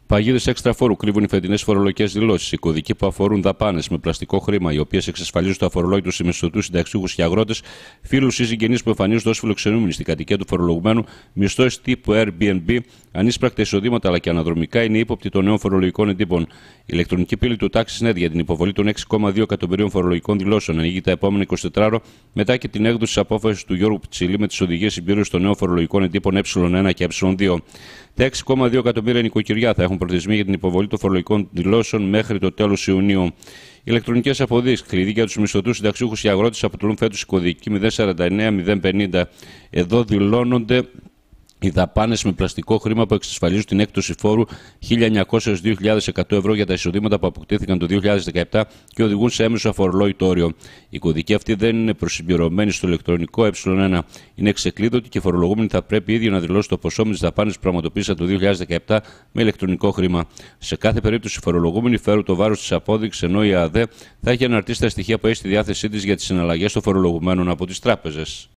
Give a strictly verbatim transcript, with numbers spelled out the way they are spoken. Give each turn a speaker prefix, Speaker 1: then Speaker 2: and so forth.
Speaker 1: Παγίδες έξτρα φόρου κρύβουν οι φετινές φορολογικές δηλώσεις. Οι κωδικοί που αφορούν δαπάνες με πλαστικό χρήμα, οι οποίες εξασφαλίζουν το αφορολόγητο σε μισθωτούς, συνταξιούχους και αγρότες, φίλους ή συγγενείς που εμφανίζονται ως φιλοξενούμενοι στην κατοικία του φορολογουμένου, μισθώσεις τύπου Airbnb, ανίσπρακτα εισοδήματα αλλά και αναδρομικά είναι ύποπτοι των νέων φορολογικών εντύπων. Η ηλεκτρονική πύλη του TaxisNet για την υποβολή των έξι κόμμα δύο εκατομμυρίων φορολογικών δηλώσεων ανοίγει τα επόμενα εικοσιτετράωρο μετά και την έκδοση της απόφασης του Γιώργου Πιτσιλή με τις οδηγίες συμπλήρωσης των νέων φορολογικών εντύπων Ε ένα και Ε δύο. Τα έξι κόμμα δύο εκατομμύρια νοικοκυριά θα έχουν προθεσμία για την υποβολή των φορολογικών δηλώσεων μέχρι το τέλος Ιουνίου. Οι ηλεκτρονικές αποδείξεις, κλειδί για τους μισθωτούς, συνταξιούχους και αγρότες, αποτελούν φέτος η κωδική μηδέν σαράντα εννέα μηδέν πενήντα. Εδώ δηλώνονται οι δαπάνες με πλαστικό χρήμα που εξασφαλίζουν την έκπτωση φόρου χίλια εννιακόσια έως δύο χιλιάδες εκατό ευρώ για τα εισοδήματα που αποκτήθηκαν το δύο χιλιάδες δεκαεπτά και οδηγούν σε έμεσο αφορολόγητο όριο. Η κωδική αυτή δεν είναι προσυμπληρωμένη στο ηλεκτρονικό Ε ένα. Είναι ξεκλείδωτη και οι φορολογούμενοι θα πρέπει ήδη να δηλώσουν το ποσό με τις δαπάνες που πραγματοποίησαν το δύο χιλιάδες δεκαεπτά με ηλεκτρονικό χρήμα. Σε κάθε περίπτωση, οι φορολογούμενοι φέρουν το βάρος της απόδειξης, ενώ η ΑΔΕ θα έχει αναρτήσει τα στοιχεία που έχει στη διάθεσή της για τις συναλλαγές των φορολογουμένων από τις τράπεζες.